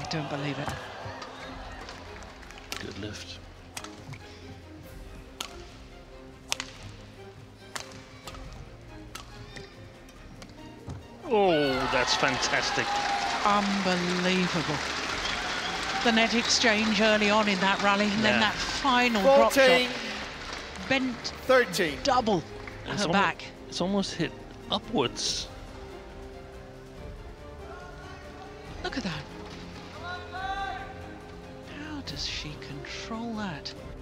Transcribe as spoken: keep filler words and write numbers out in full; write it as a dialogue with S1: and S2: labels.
S1: don't believe it.
S2: Good lift. Oh, that's fantastic.
S1: Unbelievable. The net exchange early on in that rally, and yeah. then that final drop shot. Bent
S3: thirteen.
S1: Double
S2: it's
S1: her
S2: almost,
S1: back.
S2: It's almost hit upwards.
S1: Look at that. How does she control that?